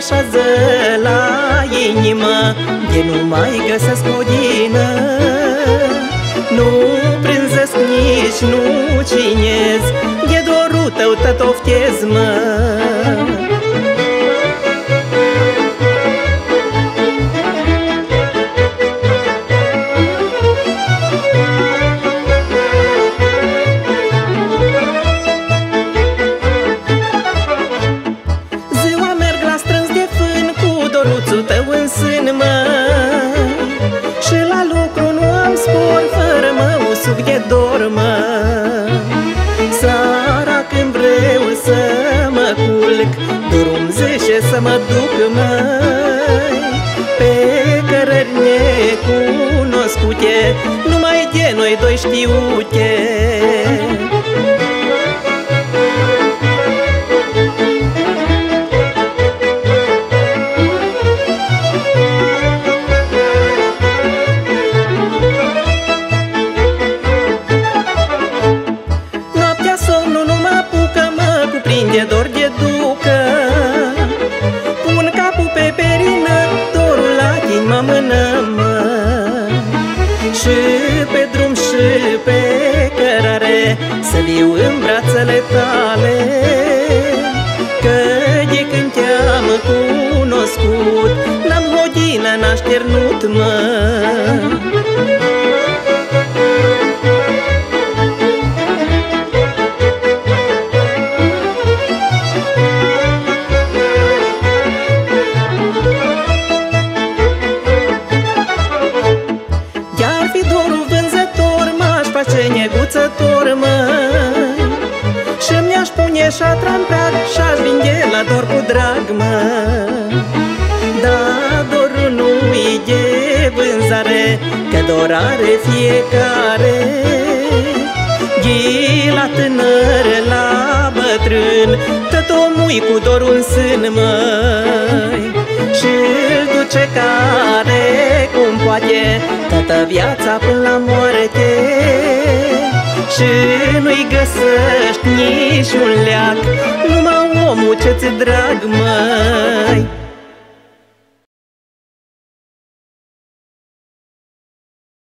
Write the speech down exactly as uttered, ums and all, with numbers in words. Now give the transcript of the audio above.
așează la inimă, de nu mai găsesc odină. Nu prânzesc nici nu cinez, de dorul tău tătoftez, mă. Ziua merg la strâns de fân cu doruțul tău în sân, mă. Și la lucru nu am spor, fără măusuc de dor, mă. Seara când vreau să mă culc, dorul-mi zice să mă duc, măi. Pe cărări necunoscute, numai de noi doi știute. De dor de ducă, pun capul pe perină, dorul la tine mă mână, mă. Și pe drum și pe cărare să viu în brațele tale, că de când te-am cunoscut n-am hodină, n-așternut, mă. Neguțător, măi, și mi-aș pune șatra în prag și-aș vinde la dor cu drag, mă. Dar dorul nu-i de vânzare, că dor are fiecare. Ghii la tânăr, la bătrân, tot omul cu dorul în sân, măi. Și-l duce care cum poate toată viața până la moarte. Și nu-i găsești nici un leac, numai omul ce-ți drag, măi.